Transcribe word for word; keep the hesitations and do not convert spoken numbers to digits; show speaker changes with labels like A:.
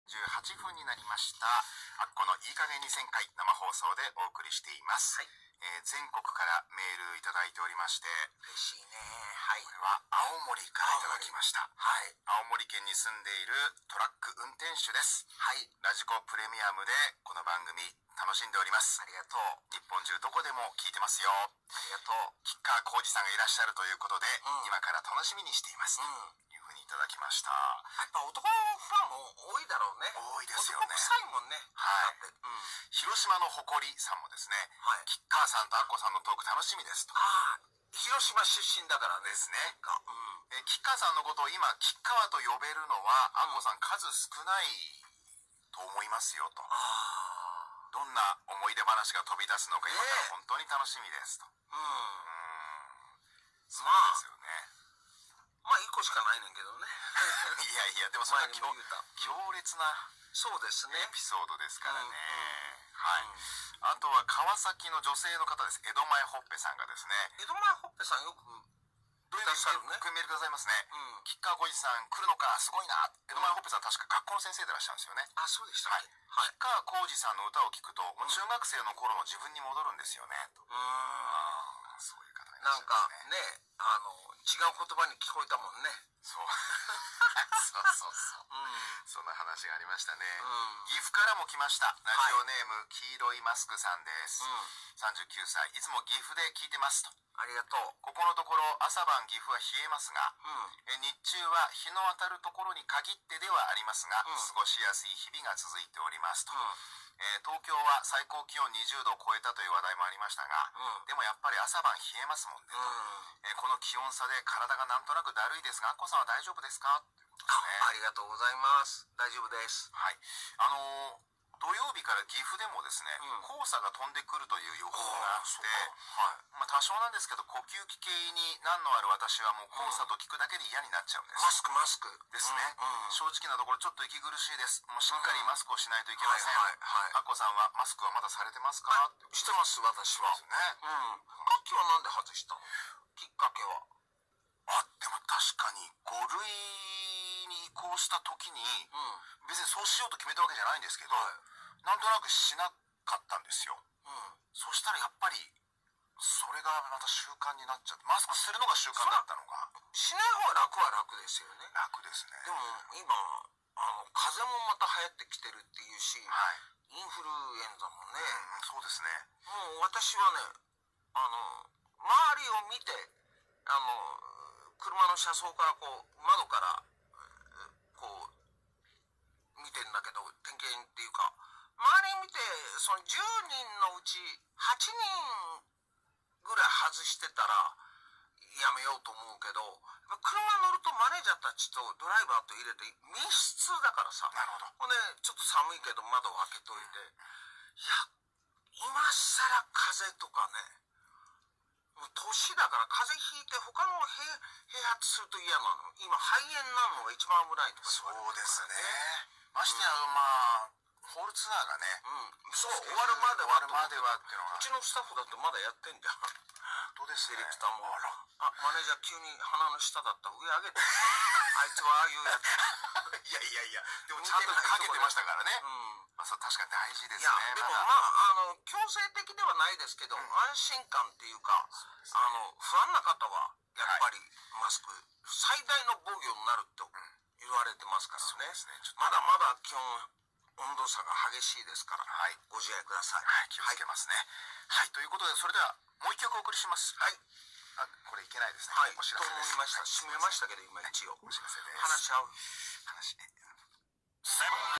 A: じゅうはっぷんになりました。あっこのいい加減にせんかい生放送でお送りしています。はい、えー、全国からメールいただいておりまして、
B: 嬉しいね。はい。
A: これは青森からいただきました。はい。青森県に住んでいるトラック運転手です。はい。ラジコプレミアムでこの番組楽しんでおります。
B: ありがとう。
A: 日本中どこでも聞いてますよ。
B: ありがとう。
A: 吉川晃司さんがいらっしゃるということで、うん、今から楽しみにしています。うん。いうふうにいただきました。
B: やっぱ男のファンも多いだろうね。
A: 多いですよね。
B: 男臭いもんね。
A: はい。うん、広島の誇りさんもですね、はい、吉川さんとアッコさんのトーク楽しみですと。
B: ああ、広島出身だからね。
A: ですね。
B: うん、
A: え吉川さんのことを今吉川と呼べるのは、アッコさん数少ないと思いますよと。ああ。どんな思い出話が飛び出すのか今から本当に楽しみですと。うん。うん。そうですよね。
B: まあいっこしかないねんけどね。
A: いやいや、でもそれは強強烈な
B: そうですね
A: エピソードですからね。うんうん、はい。あとは川崎の女性の方です。江戸前ほっぺさんがですね。
B: 江戸前ほっぺさんよく
A: どういうメールくださいますね。うん、吉川晃司さん来るのかすごいな。江戸前ほっぺさん確か学校の先生でいらっしゃるんですよね。
B: あ、そうでした。
A: はい。はい、吉川晃司さんの歌を聞くと、もう中学生の頃の自分に戻るんですよね。と。うん。そういう方がいらっしゃるんですね。
B: なんかね、あの違う言葉に聞こえたもんね。
A: そうそうそうそう、うん、そんな話がありましたね、うん、岐阜からも来ました。ラジオネーム、はい、黄色いマスクさんです、うん、さんじゅうきゅうさい。いつも岐阜で聞いてますと。
B: ありがとう。
A: ここのところ朝晩岐阜は冷えますが、うん、え日中は日の当たるところに限ってではありますが、うん、過ごしやすい日々が続いておりますと、うん、えー、東京は最高気温にじゅうどを超えたという話題もありましたが、うん、でもやっぱり朝晩冷えますもんねと、うん、えー、この気温差で体がなんとなくだるいですが、アッコさんは大丈夫ですかということですね。
B: あ, ありがとうございます。大丈夫です。
A: はい。あのー土曜日から岐阜でもですね、うん、黄砂が飛んでくるという予報があって、はい、まあ多少なんですけど呼吸器系に難のある私はもう黄砂と聞くだけで嫌になっちゃうんです。
B: マスクマスク
A: ですね、うんうん、正直なところちょっと息苦しいです。もうしっかりマスクをしないといけません。はいはいはい、アッコさんはマスクはまだされてますか？
B: はい、してます。私はですね。うん。楽器はなんで外したの？きっかけは。
A: あ、でも確かにご類に移行した時に、うん、別にそうしようと決めたわけじゃないんですけど、はい、なんとなくしなかったんですよ。うん、そしたらやっぱりそれがまた習慣になっちゃって、マスクするのが習慣だったのが。
B: しない方は楽は楽ですよね。
A: 楽ですね。
B: でも今あの風邪もまた流行ってきてるっていうし、はい、インフルエンザもね、
A: うん、そうですね。
B: もう私はね、あの周りを見て、あの車の車窓からこう窓からこう見てんだけど、点検っていうか周り見て、そのじゅうにんのうちはちにんぐらい外してたらやめようと思うけど、車乗るとマネージャーたちとドライバーと入れて密室だからさ。なるほど。ほんでちょっと寒いけど窓を開けといて、いや今更風邪とかね、もう年だから風邪ひいて他の併発すると嫌なの。今肺炎なのが一番危ないとか言われてるからね。そうですね。ましてや、うん、まあホールツアーがね、うん、そう終わるまでは終わるまではっていうのが、うちのスタッフだってまだやってんじゃん。
A: 本当ですね。
B: ディレクターも、あら、あ、マネージャー急に鼻の下だったら上上げてあいつはああいうやつ
A: いやいやいや、でもちゃんとかけてましたからね。うん、まあ、それ確かに大事ですね。いや
B: でもまあ、あの強制的ではないですけど、うん、安心感っていうか、う、ね、あの不安な方はやっぱりマスク、はい、最大の防御になると言われてますからね。うん、ね、まだまだ基本温度差が激しいですから、はい、ご自愛ください。
A: はい、気をつけますね。はい、はい、ということでそれではもう一曲お送りします。はい。あ、これいけないですね。
B: はい。お知らせです。と思いました。締めましたけど今一応。
A: お知らせです。
B: 話し合う。
A: 話。